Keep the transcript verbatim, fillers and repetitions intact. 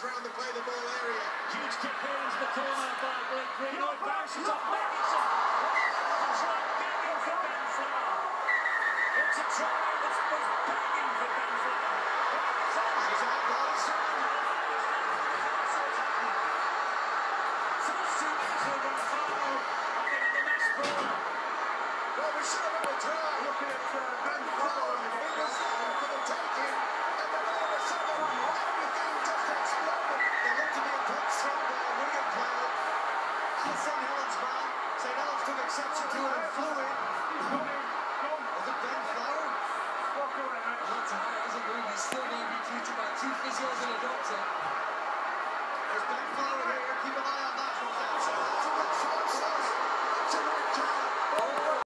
round the play the ball area. Huge kick here into the corner by Blake Green. Oh, it bounces off Ferguson. It's a try begging for Ben Flower. It's a try that's was begging for Ben Flower.